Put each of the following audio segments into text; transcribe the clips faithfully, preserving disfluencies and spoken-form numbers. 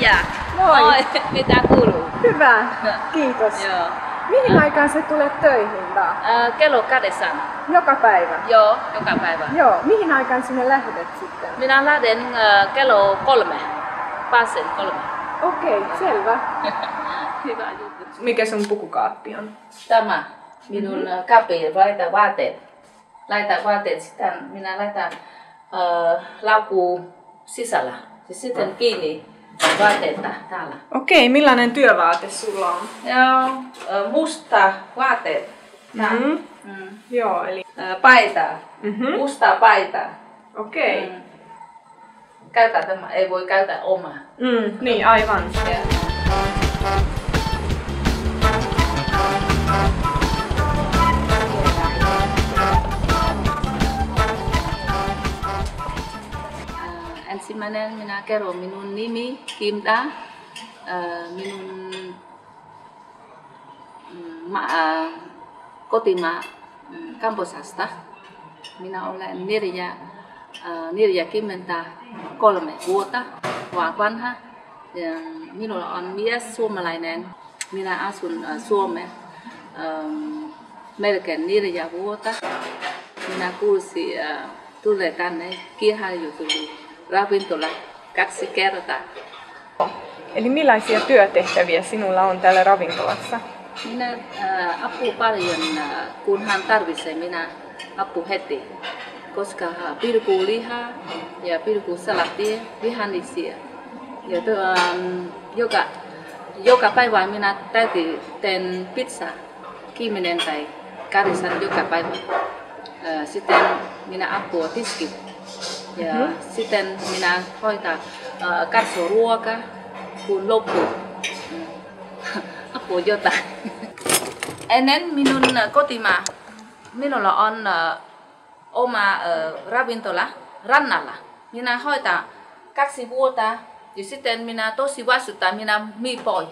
Maija! Moi! Moi! Mitä kuuluu? Hyvä, kiitos. Joo. Mihin aikaan sä tulet töihin taas? Äh, kello kahdeksan. Joka päivä? Joo, joka päivä. Joo, mihin aikaan sinne lähdet sitten? Minä lähden äh, kello kolme. Pääsen kolme. Okei, okay, selvä. Hyvä juttu. Mikä sun pukukaappi on? Tämä minun mm-hmm. kaappi, laita vaatteet. Laita vaatteet, sitten minä laitan äh, laukkuun sisällä. Sitten kiinni vaatteita täällä. Okei, millainen työvaate sulla on? Joo, äh, musta vaatteet. Mm-hmm. Mm. Joo, eli... Äh, paita. Mm-hmm. Musta paita. Okei. Mm. Käytä tämä, ei voi käyttää omaa. Mm, niin, aivan. Yeah. Ensimmäinen minä kerron minun nimi Kimda, minun ma, kotimaa Kambodžasta. Minä olen neljäkymmentäkolme vuotta vanha. Minulla on mies suomalainen. Minä asun Suomessa melkein neljä vuotta. Minä kuulsin tulee tänne kieliharjoitteluun ravintola kaksi kertaa. Eli millaisia työtehtäviä sinulla on täällä ravintolassa? Minä äh, apu paljon, äh, kun hän tarvitsee, minä apu heti. Koska pilkuu lihaa ja pilkuu salaattia, vihannisia. Ja to, ähm, joka, joka päivä minä täytyy teen pizza, kymmenen tai kahdeksan joka päivä. Äh, sitten minä apua tiski. Ja mm-hmm. sitten minä hoitan äh, katso ruokaa, kun loppuu. Apua jotain. Ennen minun kotimaa, minulla on äh, oma äh, ravintola rannalla. Minä hoitan kaksi vuotta ja sitten minä tosi vastuuta, minä myy pois.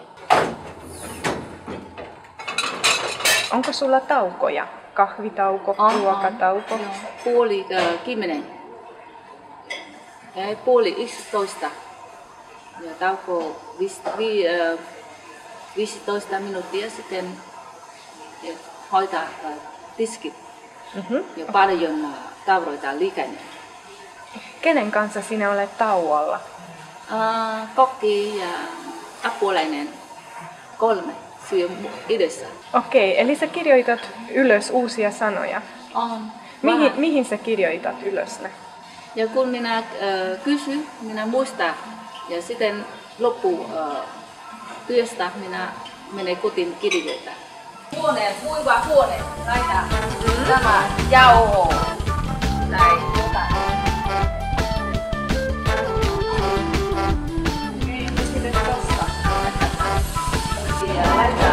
Onko sulla taukoja? Kahvitauko, on, ruokatauko? On. Puoli äh, kymmenen. Ja puoli yksitoista. Ja tauko viis, vi, äh, viisitoista minuuttia sitten hoitaa äh, tiskit. Mm-hmm. Ja paljon äh, tauroita liikenne. Kenen kanssa sinä olet tauolla? Äh, kokki ja apulainen kolme syö yhdessä. Okei, eli sä kirjoitat ylös uusia sanoja. On. Mihin, mihin sä kirjoitat ylös ne? Ja kun minä äh, kysyn, minä muistan. Ja sitten loppu äh, työstä minä menen kotiin kirjoittaa. Huone, kuiva huone, laita mm-hmm. tämä jauho tai jotain. Okei, miten tosta? Ja laita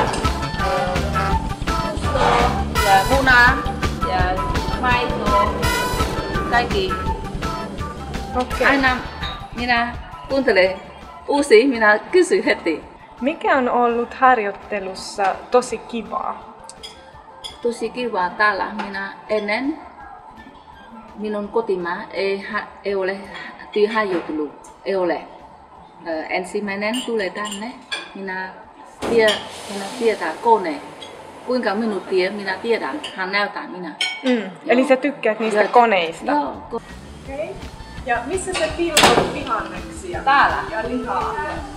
juustoa ja munaa ja maitoa, kaikki. Okei. Aina minä kuuntelen uusia, minä kysyn heti. Mikä on ollut harjoittelussa tosi kivaa? Tosi kivaa täällä. Minä ennen minun kotimaa ei, ei ole työharjoittelu. Ei ole. Ö, ensimmäinen tulee tänne. Minä, tie, minä tiedän kone. Kuinka minuuttia minä tiedän. Hän näyttää minä. Mm. Eli sä tykkäät niistä Joo. koneista? Joo. Okay. Ja missä sä pilkot vihanneksia? Täällä. Ja lihaa?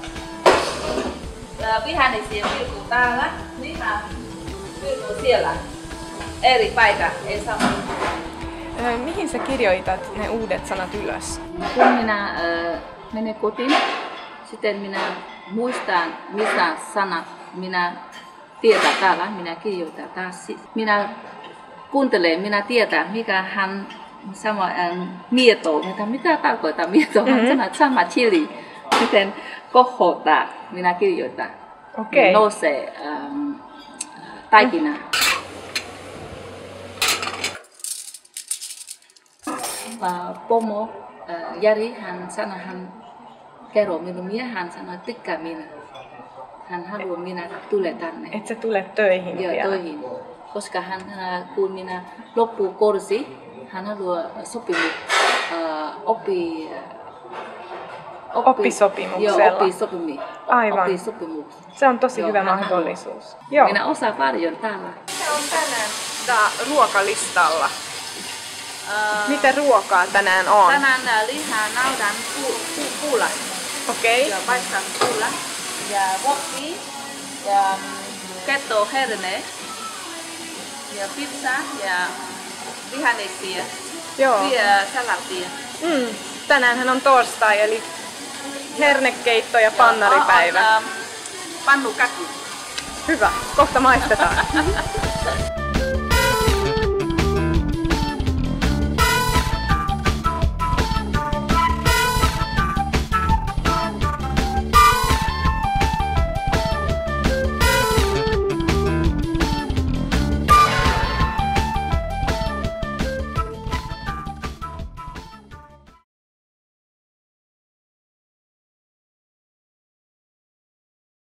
Vihanneksia pilkuu täällä. Lihaa pilkuu siellä. Eri paikka, ei sama. Mihin sä kirjoitat ne uudet sanat ylös? Kun minä äh, menen kotiin, sitten minä muistan, missä sanat minä tiedän täällä. Minä kirjoitan taas. Minä kuuntelen, minä tiedän, mikä hän sama ähm, mieto, mitä, mitä tarkoittaa mieto, hän mm-hmm. sanoo sama chili, miten kohottaa, minä kirjoitan. Okay. Nousee ähm, taikina. Uh, pomo uh, Jari, hän sanoi, hän kerro minun miehen, hän sanoi, että tykkää minä. Hän haluaa minä tule tänne. Et sä tule töihin Joo, vielä? töihin. Koska hän, kun minä loppuu kursi, hän haluaa sopimut uh, oppi Oppisopimuksella. Joo, oppisopimi. Aivan. Oppisopimus. Se on tosi Joo, hyvä hän mahdollisuus. Joo. Minä osaan paljon täällä. Mikä on tänään tää ruokalistalla? Uh, Mitä ruokaa tänään on? Tänään uh, lihaa naudan pu, pu, puula. Okei. Ja paistan puula. Ja wokki. Ja um, ketto herne. Ja pizza. Ja vihannesia. Joo. Ja salatia. Mm. Tänäänhän on torstai, eli hernekeitto ja pannaripäivä. Ja on, uh, pannukakku. Hyvä, kohta maistetaan.